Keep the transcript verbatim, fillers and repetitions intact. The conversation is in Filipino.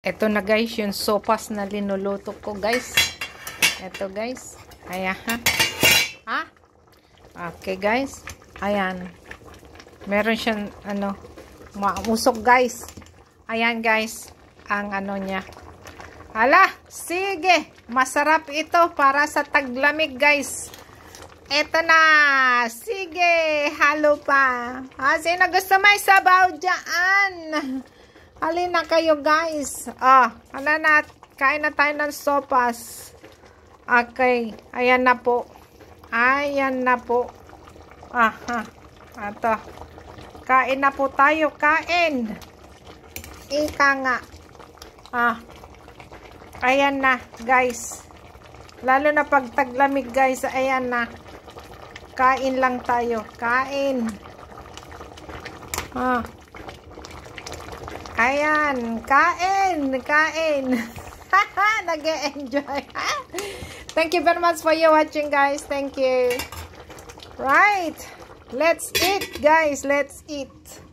Ito na guys, yung sopas na linuluto ko guys. Ito guys. Ayan ha. Ha? Okay guys. Ayan. Meron siyang ano, mausok guys. Ayan guys. Ang ano niya. Hala, sige. Masarap ito para sa taglamig guys. Ito na. Sige. Halo pa. Ah, sino gusto may sabaw dyan? Halina kayo guys. Ah, hala na. Kain na tayo ng sopas. Okay. Ayan na po. Ayan na po. Aha. Ito. Kain na po tayo. Kain. Ika nga. Ah. Ayan na guys. Lalo na pag taglamig guys. Ayan na. Kain lang tayo. Kain. Ah. Ayan, kain, kain. Nag-e-enjoy. Thank you very much for your watching, guys. Thank you. Right. Let's eat, guys. Let's eat.